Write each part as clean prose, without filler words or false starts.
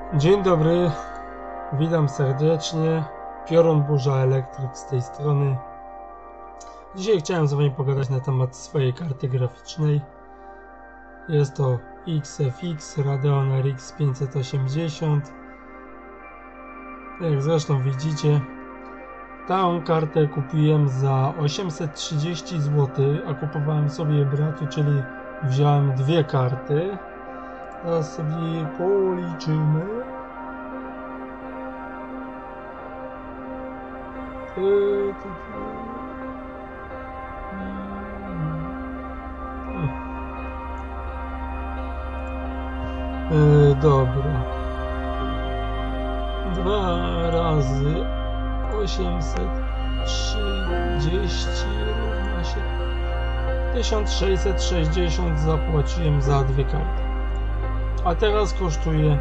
Dzień dobry, witam serdecznie. Piorun Burza Elektryk z tej strony. Dzisiaj chciałem z Wami pogadać na temat swojej karty graficznej. Jest to XFX Radeon RX 580. Jak zresztą widzicie, tę kartę kupiłem za 830 zł, a kupowałem sobie bratu, czyli wziąłem dwie karty. Teraz sobie policzymy. Dobra. 2 razy 830 równa się 1660 zapłaciłem za dwie karty. A teraz kosztuje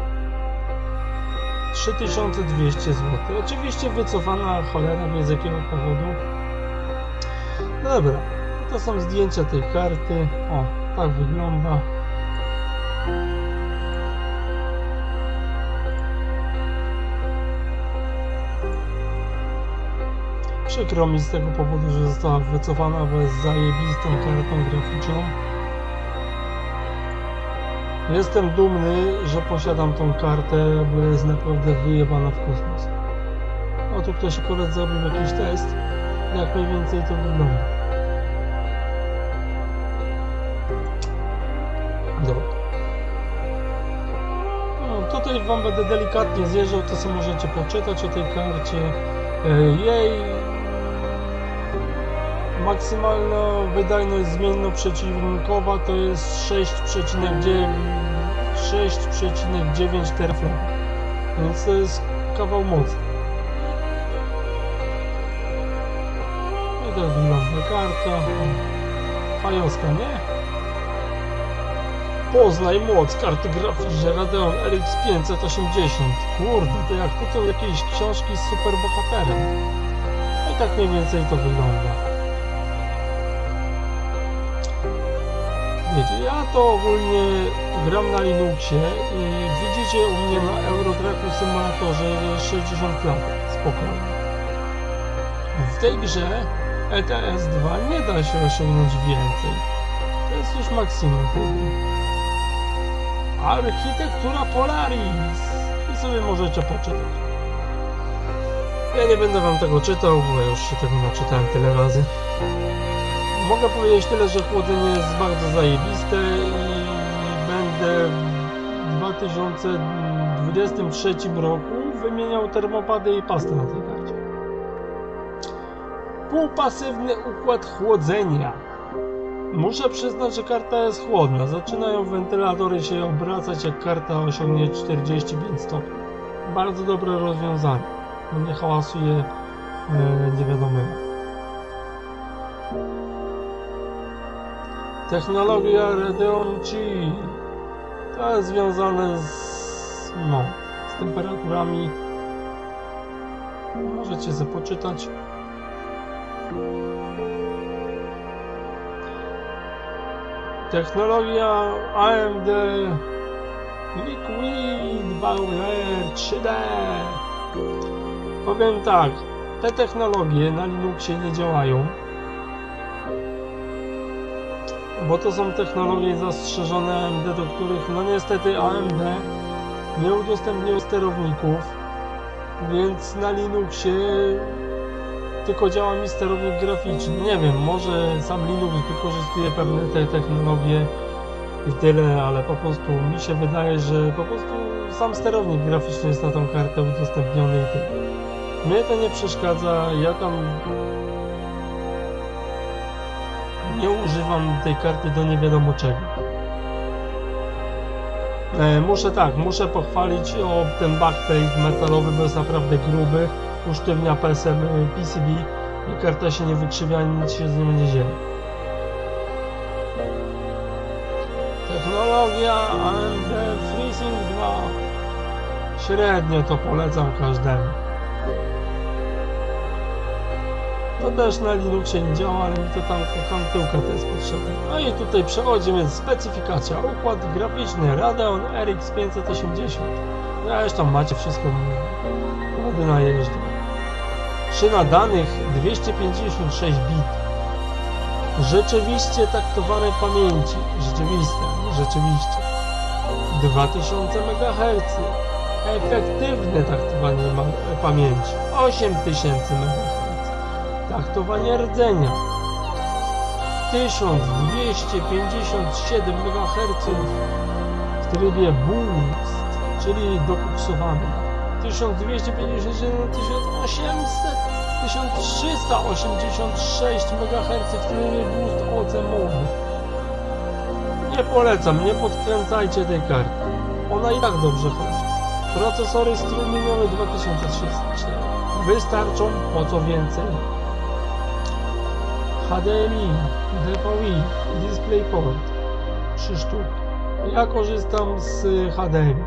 3200 zł. Oczywiście wycofana, cholera wie z jakiego powodu. No dobra, to są zdjęcia tej karty. O, tak wygląda. Przykro mi z tego powodu, że została wycofana, bo jest zajebistą kartą graficzną. Jestem dumny, że posiadam tą kartę, bo jest naprawdę wyjebana w kosmos. O, tu ktoś akurat zrobił jakiś test, jak mniej więcej to wygląda. Dobra. No, tutaj Wam będę delikatnie zjeżdżał, to co możecie poczytać o tej karcie. Jej maksymalna wydajność zmienno-przeciwnikowa to jest 6,9 teraflop, więc to jest kawał mocny. I to wygląda karta. Fajowska, nie? Poznaj moc karty graficznej Radeon RX 580. Kurde, to jak tytuł jakiejś książki z superbohaterem. I tak mniej więcej to wygląda. Wiecie, ja to ogólnie gram na Linuxie i widzicie u mnie na Eurotracku symulatorze 60 klatek, spokojnie. W tej grze ETS2 nie da się osiągnąć więcej. To jest już maksimum tego. Architektura Polaris i sobie możecie poczytać. Ja nie będę Wam tego czytał, bo już się tego naczytałem tyle razy. Mogę powiedzieć tyle, że chłodzenie jest bardzo zajebiste i będę w 2023 roku wymieniał termopady i pastę na tej karcie. Półpasywny układ chłodzenia. Muszę przyznać, że karta jest chłodna. Zaczynają wentylatory się obracać, jak karta osiągnie 45 stopni. Bardzo dobre rozwiązanie. Nie hałasuje nie wiadomo jak. Technologia Radeon Chi. To jest związane z temperaturami. Możecie sobie poczytać. Technologia AMD Liquid Bowler 3D. Powiem tak, te technologie na Linuxie nie działają, bo to są technologie zastrzeżone AMD, do których no niestety AMD nie udostępniło sterowników, więc na Linuxie tylko działa mi sterownik graficzny. Nie wiem, może sam Linux wykorzystuje pewne te technologie i tyle, ale po prostu mi się wydaje, że po prostu sam sterownik graficzny jest na tą kartę udostępniony i tyle. Mnie to nie przeszkadza, ja tam nie używam tej karty do nie wiadomo czego. Muszę pochwalić o ten backplate metalowy, bo jest naprawdę gruby. Usztywnia PCB i karta się nie wykrzywia, nic się z nią nie dzieje. Technologia AMD Freezing 2. Średnio to polecam każdemu. To też na Linuxie nie działa, ale mi to tam tyłka to jest potrzebne. No i tutaj przechodzimy, specyfikacja, układ graficzny Radeon RX 580. Zresztą macie wszystko na jeździe. Szyna danych 256 bit. Rzeczywiście taktowane pamięci. Rzeczywiście. 2000 MHz. Efektywne taktowanie pamięci. 8000 MHz. Taktowanie rdzenia. 1257 MHz w trybie boost, czyli dokuksowany. 1257, 1800, 1386 MHz w trybie boost OC mode. Nie polecam, nie podkręcajcie tej karty. Ona i tak dobrze chodzi. Procesory strumieniowe 2304. Wystarczą, po co więcej. HDMI, DVI, DisplayPort 3 sztuki. Ja korzystam z HDMI.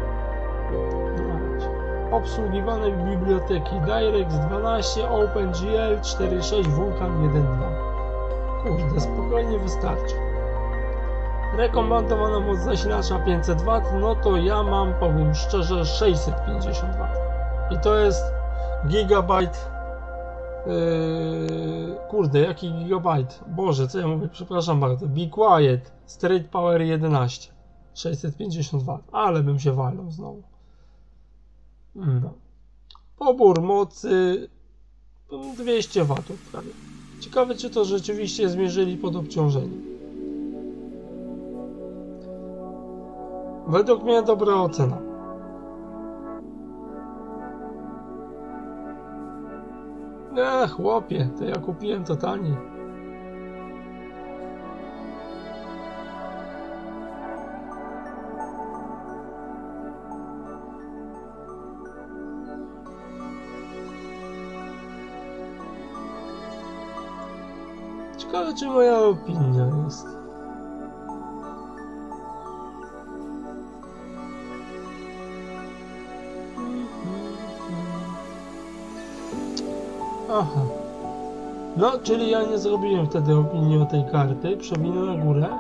Obsługiwane biblioteki DirectX 12, OpenGL 4.6, Vulkan 1.2. Kurde, spokojnie wystarczy. Rekomendowana moc zasilacza 500 W, no to ja mam, powiem szczerze, 650 W. I to jest gigabajt. Kurde, jaki gigabajt? Boże, co ja mówię? Przepraszam bardzo. Be Quiet, Straight Power 11. 650 W, ale bym się walnął znowu. No. Pobór mocy 200 W prawie. Ciekawe, czy to rzeczywiście zmierzyli pod obciążeniem. Według mnie dobra ocena. Chłopie, to ja kupiłem to taniej. Ciekawe, czy moja opinia jest. Aha. No, czyli ja nie zrobiłem wtedy opinii o tej karty. Przewinę na górę.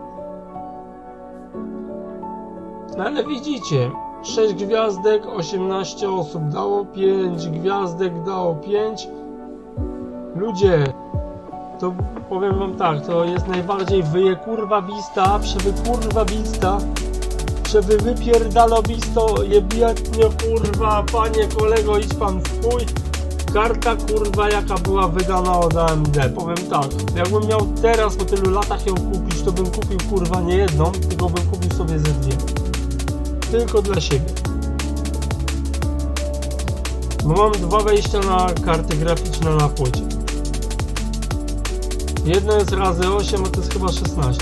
No ale widzicie, 6 gwiazdek, 18 osób dało 5 gwiazdek, dało 5. Ludzie, to powiem wam tak, to jest najbardziej wyjekurwawista, przewykurwawista, przewypierdalowisto, jebiatnie kurwa, panie kolego, idź pan w chuj. Karta kurwa jaka była wydana od AMD, powiem tak, jakbym miał teraz po tylu latach ją kupić, to bym kupił kurwa nie jedną, tylko bym kupił sobie ze dwie. Tylko dla siebie. Bo mam dwa wejścia na karty graficzne na płycie. Jedno jest razy 8, a to jest chyba 16.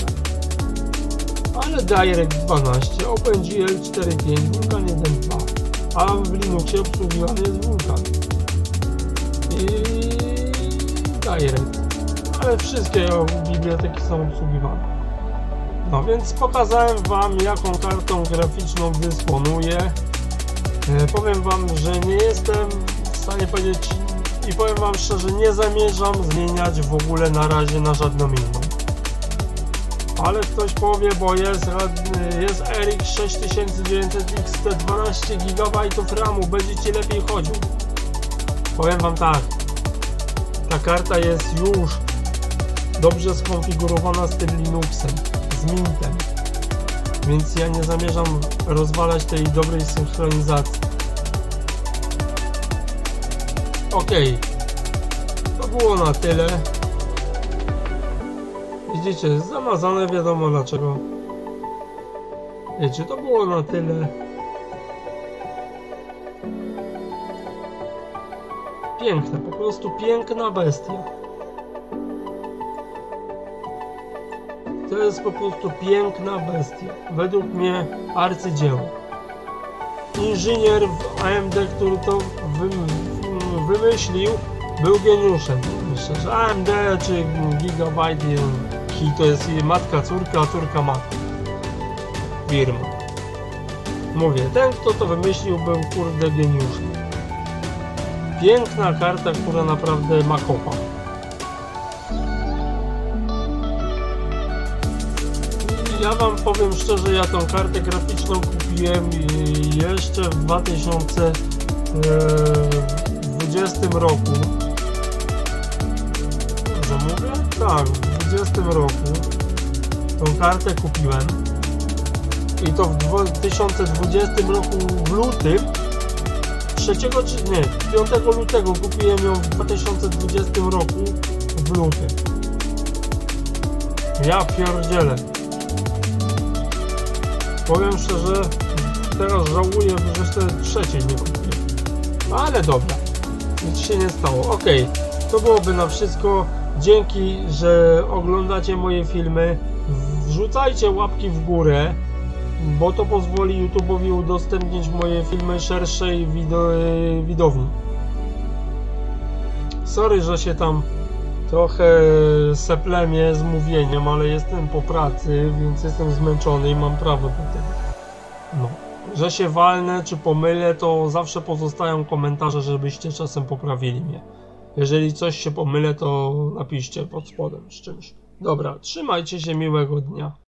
Ale DirectX 12, OpenGL 4.5, Vulkan 1.2, a w Linuxie obsługiwany jest Vulkan. I DirectX. Ale wszystkie biblioteki są obsługiwane. No więc pokazałem wam, jaką kartą graficzną dysponuję. Powiem wam, że nie jestem w stanie powiedzieć i powiem wam szczerze, nie zamierzam zmieniać w ogóle na razie na żadną inną. Ale ktoś powie, bo jest RX 6900 XT 12 GB RAMu, będzie ci lepiej chodził. Powiem wam tak, ta karta jest już dobrze skonfigurowana z tym Linuxem, z Mintem, więc ja nie zamierzam rozwalać tej dobrej synchronizacji. Okej, to było na tyle. Widzicie, zamazane, wiadomo dlaczego. Wiecie, to było na tyle. Piękna, po prostu piękna bestia. To jest po prostu piękna bestia. Według mnie arcydzieło. Inżynier w AMD, który to wymyślił, był geniuszem. Myślę, że AMD czy Gigabyte to jest matka, córka, matka. Firma. Mówię, ten kto to wymyślił był kurde geniuszem. Piękna karta, która naprawdę ma kopa. Ja wam powiem szczerze, ja tą kartę graficzną kupiłem jeszcze w 2020 roku. Dobrze mówię? Tak, w 2020 roku tą kartę kupiłem. I to w 2020 roku w lutym 3 czy nie, 5 lutego kupiłem ją w 2020 roku w lutym. Ja pierdzielę. Powiem szczerze, teraz żałuję, że jeszcze trzeciej nie kupiłem. Ale dobra, nic się nie stało. Ok, to byłoby na wszystko. Dzięki, że oglądacie moje filmy. Wrzucajcie łapki w górę, bo to pozwoli YouTube'owi udostępnić moje filmy szerszej widowni. Sorry, że się tam trochę seplemię z mówieniem, ale jestem po pracy, więc jestem zmęczony i mam prawo do tego. No. Że się walnę czy pomylę, to zawsze pozostają komentarze, żebyście czasem poprawili mnie. Jeżeli coś się pomylę, to napiszcie pod spodem z czymś. Dobra, trzymajcie się, miłego dnia.